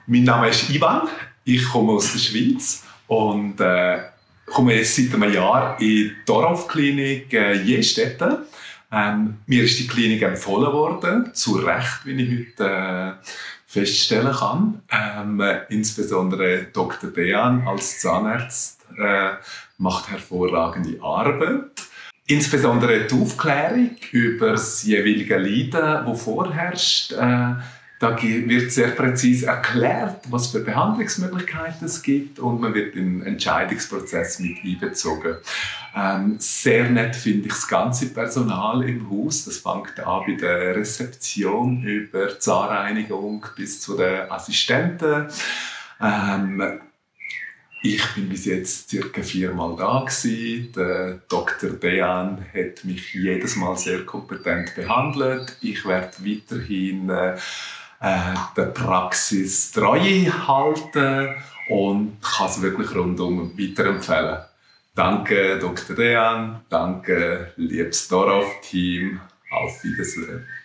Mein Name ist Ivan, ich komme aus der Schweiz und komme jetzt seit einem Jahr in die Dorfklinik Jestetten. Mir ist die Klinik empfohlen worden, zu Recht, wie ich heute feststellen kann. Insbesondere Dr. Dean als Zahnarzt macht hervorragende Arbeit. Insbesondere die Aufklärung über das jeweilige Leiden, das vorherrscht. Da wird sehr präzise erklärt, was für Behandlungsmöglichkeiten es gibt, und man wird im Entscheidungsprozess mit einbezogen. Sehr nett finde ich das ganze Personal im Haus. Das fängt an bei der Rezeption über Zahnreinigung bis zu den Assistenten. Ich bin bis jetzt ca. 4-mal da gewesen. Der Dr. Dean hat mich jedes Mal sehr kompetent behandelt. Ich werde weiterhin der Praxis Treue halten und kann es wirklich rundum weiterempfehlen. Danke Dr. Dean, danke liebes Dorf-Team, auf Wiedersehen.